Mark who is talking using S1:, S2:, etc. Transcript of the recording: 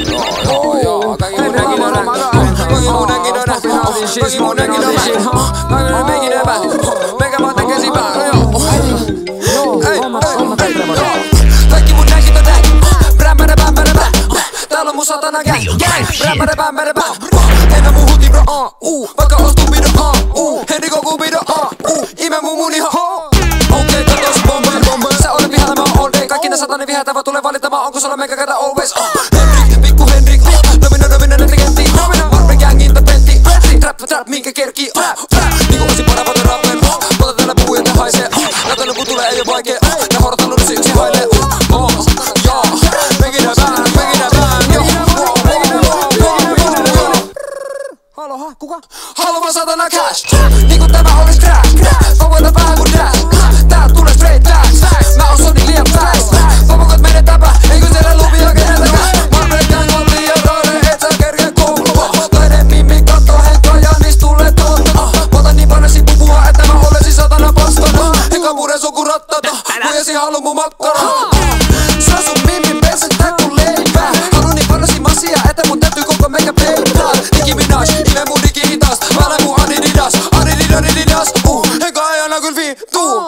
S1: Joo, kaikki mun näkin on kaikki mun näkin on kaikki mun näkin on kaikki mun näkin on meikä vaan tekee sipää, kaikki mun näkin on täällä on mun satana gang, ennä mun huti bro, vaikka on stupido, Henriko Kupido, ime mun muniho. Okei, katos bomba, sä olet vihalla, mä oon all day. Kaikki nää satani vihätävät tulee valittamaan, onko sulla meikä kätä always. Henrik, pikku Henrik, domino, netrikentti. Marve gangin tapentti, trap, minkä kerkii. Niinku osi parapata rapper, pota täällä puu ja tää haisee. Näytänyt kun tulee ei oo vaikee, nää horottanut nyt se yksi hailee. Joo, mekinä vähän. Halo, kuka? Haluan satana cash, niinku tämä olis crash. Mä voitan vähän kun dash, täältä tulee straight facts. Mä oon Sony liian fast, papukot menee täpä, eikö siellä luvia keneltäkään. Marvel gang on liian roinen, et sä kerkeä koulua. Toinen mimmi kattoo henkkaa ja niist tulee totta. Pota niin paljon sipupua, että mä olisin satana pastana. Enkä mure suku rattata, muijasi halu mun makkaraa. Se on sun mimmin pesettä kun leipää. Haluun niin paljon masia, että mun täytyy koko meikä peittaa. Nicki Minaj, ime mun digi hitas. Mä olen mun Adidas, enkä ajana kyl vittuun.